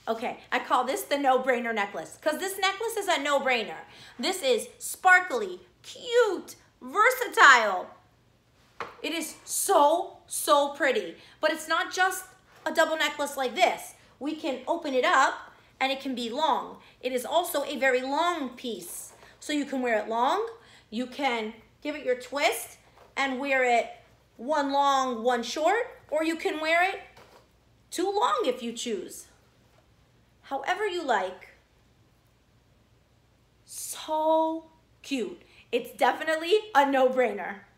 Okay, I call this the no-brainer necklace because this necklace is a no-brainer. This is sparkly, cute, versatile. It is so, so pretty. But it's not just a double necklace like this. We can open it up and it can be long. It is also a very long piece. So you can wear it long. You can give it your twist and wear it one long, one short, or you can wear it too long if you choose. However you like. So cute. It's definitely a no-brainer.